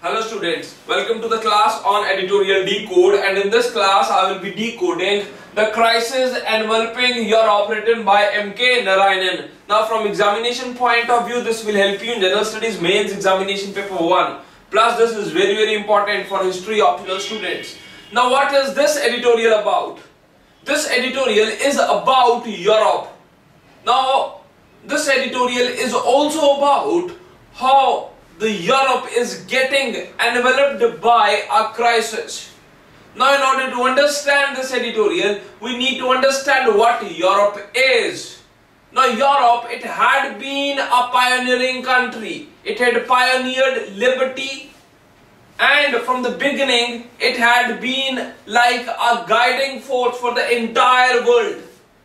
Hello students, welcome to the class on editorial decode, and in this class I will be decoding the crisis enveloping Europe written by M.K. Narayanan. Now from examination point of view, this will help you in General Studies Mains Examination Paper 1. Plus this is very important for history optional students. Now what is this editorial about? This editorial is about Europe. Now this editorial is also about how the Europe is getting enveloped by a crisis. Now in order to understand this editorial, we need to understand what Europe is. Now Europe, it had been a pioneering country. It had pioneered liberty, and from the beginning it had been like a guiding force for the entire world.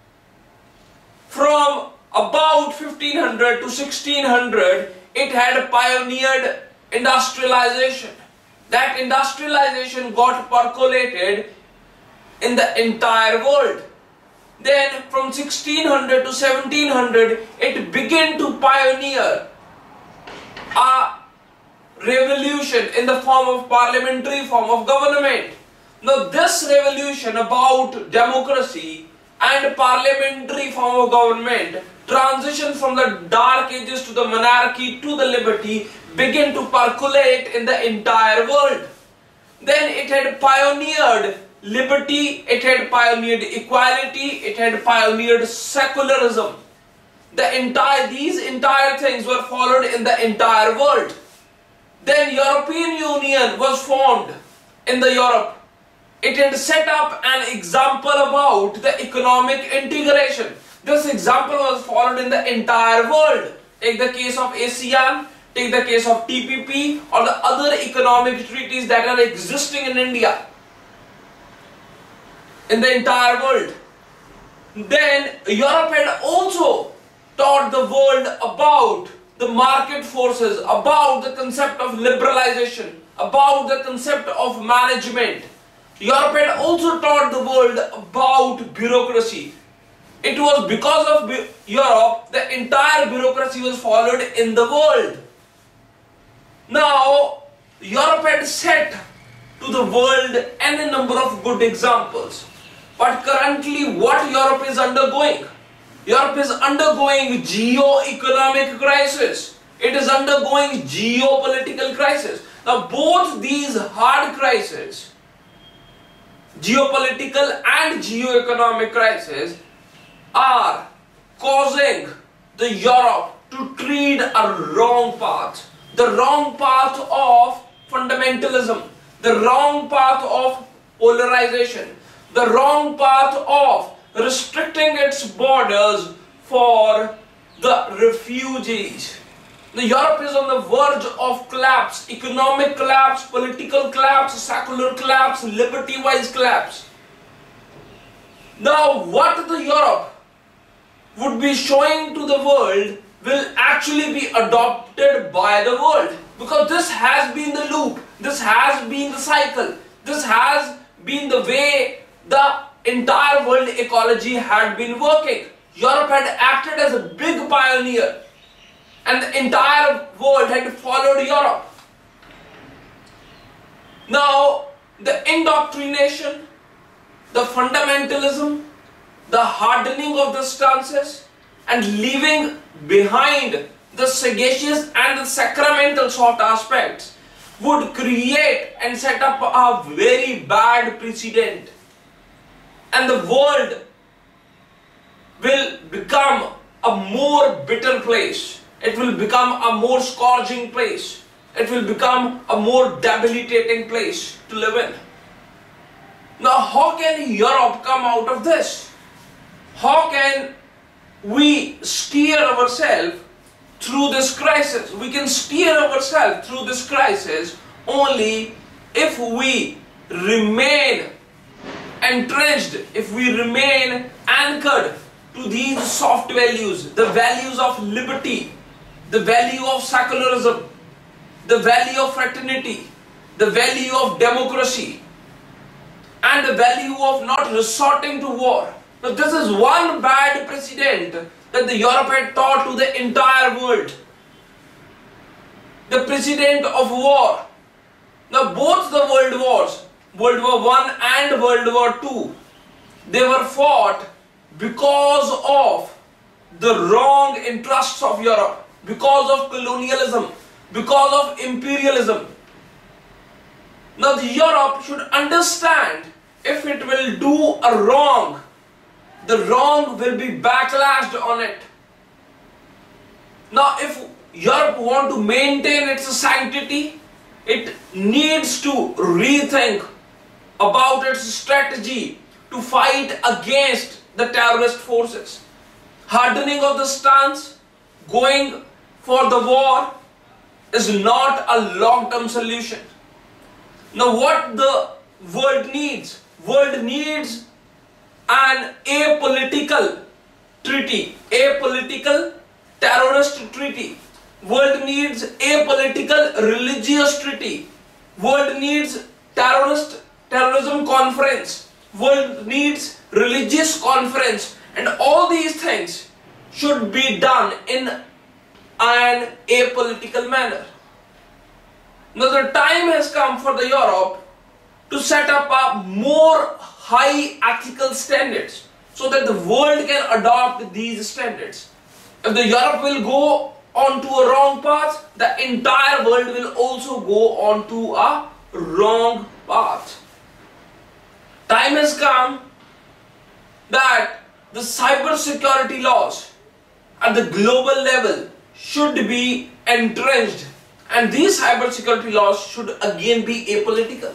From about 1500 to 1600, it had pioneered industrialization. That industrialization got percolated in the entire world. Then from 1600 to 1700, it began to pioneer a revolution in the form of parliamentary form of government. Now this revolution about democracy and parliamentary form of government, transition from the dark ages to the monarchy to the liberty, began to percolate in the entire world. Then it had pioneered liberty, it had pioneered equality, it had pioneered secularism. These entire things were followed in the entire world. Then European Union was formed in the Europe. It had set up an example about the economic integration. This example was followed in the entire world. Take the case of ASEAN, take the case of TPP, or the other economic treaties that are existing in India, in the entire world. Then Europe had also taught the world about the market forces, about the concept of liberalization, about the concept of management. Europe had also taught the world about bureaucracy. It was because of Europe the entire bureaucracy was followed in the world. Now Europe had set to the world any number of good examples. But currently what Europe is undergoing? Europe is undergoing geo-economic crisis. It is undergoing geopolitical crisis. Now both these hard crises, geopolitical and geo-economic crisis, are causing the Europe to tread a wrong path. The wrong path of fundamentalism, the wrong path of polarization, the wrong path of restricting its borders for the refugees. The Europe is on the verge of collapse, economic collapse, political collapse, secular collapse, liberty-wise collapse. Now what the Europe would be showing to the world will actually be adopted by the world, because this has been the loop, this has been the cycle, this has been the way the entire world ecology had been working. Europe had acted as a big pioneer and the entire world had followed Europe. Now the indoctrination, the fundamentalism, the hardening of the stances, and leaving behind the sagacious and the sacramental soft aspects would create and set up a very bad precedent, and the world will become a more bitter place. It will become a more scourging place. It will become a more debilitating place to live in. Now how can Europe come out of this? How can we steer ourselves through this crisis? We can steer ourselves through this crisis only if we remain entrenched, if we remain anchored to these soft values, the values of liberty, the value of secularism, the value of fraternity, the value of democracy, and the value of not resorting to war. Now this is one bad precedent that the Europe had taught to the entire world. The precedent of war, Now both the world wars, World War I and World War II, they were fought because of the wrong interests of Europe, because of colonialism, because of imperialism. Now the Europe should understand, if it will do a wrong, the wrong will be backlashed on it. Now if Europe want to maintain its sanctity, it needs to rethink about its strategy to fight against the terrorist forces. Hardening of the stance, going for the war, is not a long-term solution. Now what the world needs? World needs an apolitical treaty, apolitical terrorist treaty. World needs apolitical religious treaty. World needs terrorism conference. World needs religious conference, and all these things should be done in an apolitical manner. Now the time has come for the Europe to set up a more high ethical standards so that the world can adopt these standards. If the Europe will go onto a wrong path, the entire world will also go onto a wrong path. Time has come that the cyber security laws at the global level should be entrenched, and these cyber security laws should again be apolitical.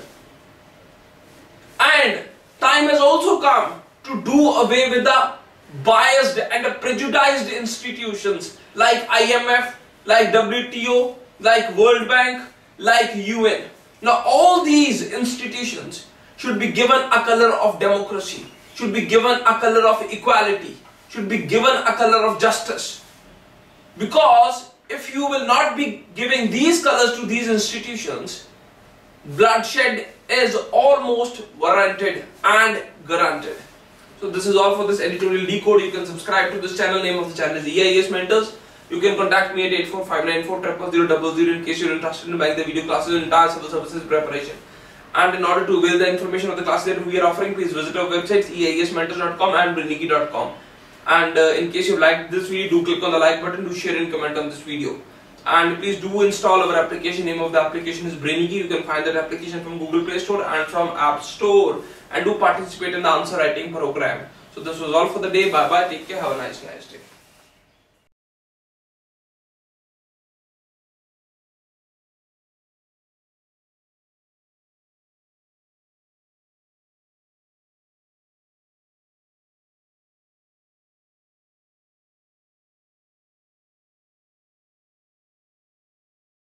And time has also come to do away with the biased and prejudiced institutions like IMF, like WTO, like World Bank, like UN. Now all these institutions should be given a color of democracy, should be given a color of equality, should be given a color of justice. Because if you will not be giving these colors to these institutions, bloodshed is almost warranted and granted. So this is all for this editorial decode. You can subscribe to this channel. Name of the channel is IAS Mentors. You can contact me at 845940000 in case you're interested in buying the video classes in entire civil services preparation. And in order to avail the information of the classes that we are offering, please visit our websites eiasmentors.com and briniki.com. And in case you liked this video, do click on the like button, do share and comment on this video. And please do install our application. Name of the application is Brainiki. You can find that application from Google Play Store and from App Store. And do participate in the answer writing program. So this was all for the day. Bye bye. Take care. Have a nice day.